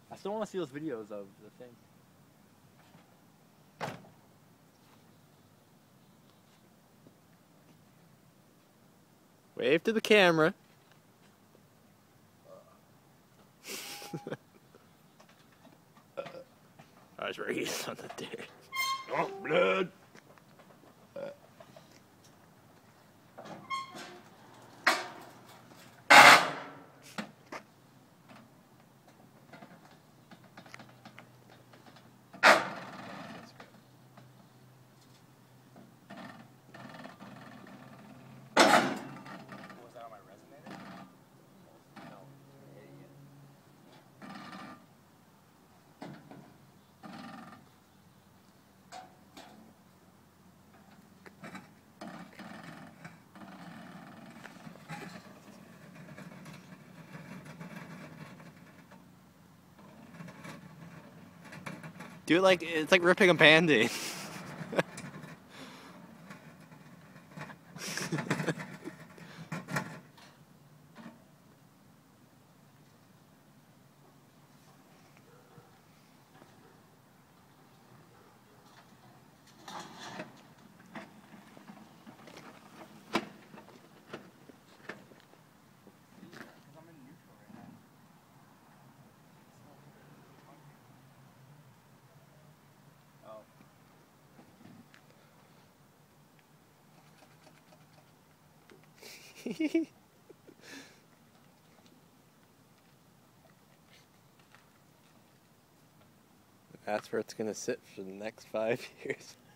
I still want to see those videos of the thing. Wave to the camera. I was right on the dirt. Oh, blood. Was that on my resume? No. Idiot. Do it like it's like ripping a Band-Aid. That's where it's gonna sit for the next 5 years.